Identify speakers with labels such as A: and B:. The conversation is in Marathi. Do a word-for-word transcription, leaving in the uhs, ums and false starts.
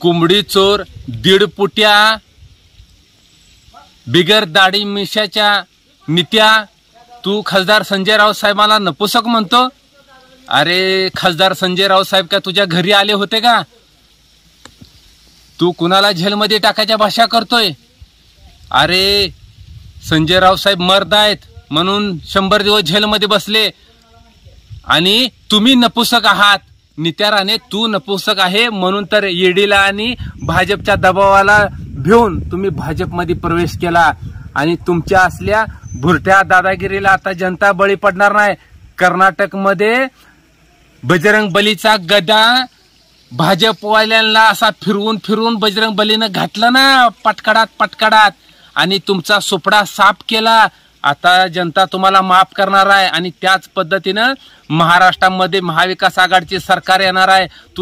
A: कोंबडी चोर, दीड पुट्या, बिगर दाढी मिशाच्या नित्या, तू खासदार संजय राऊत साहेबांना नपुसक म्हणतो? अरे खासदार संजय राऊत साहेब का तुझ्या घरी आले होते का? तू कुणाला जेलमध्ये टाकायच्या भाषा करतोय? अरे संजय राऊत साहेब मर्द आहेत म्हणून शंभर दिवस जेलमध्ये बसले आणि तुम्ही नपुसक आहात. नित्या राणे तू नपुसक आहे म्हणून तर ईडीला आणि भाजपच्या दबावाला भिवून तुम्ही भाजपमध्ये प्रवेश केला आणि तुमच्या असल्या भुरट्या दादागिरीला आता जनता बळी पडणार नाही. कर्नाटकमध्ये बजरंग बलीचा गदा भाजपवाल्यांना असा फिरवून फिरवून बजरंग बलीनं घातलं ना पटकडात पटकडात आणि तुमचा सुपडा साफ केला. आता जनता तुम्हाला माफ करणार आहे आणि त्याच पद्धतीनं महाराष्ट्रामध्ये महाविकास आघाडीचे सरकार येणार आहे.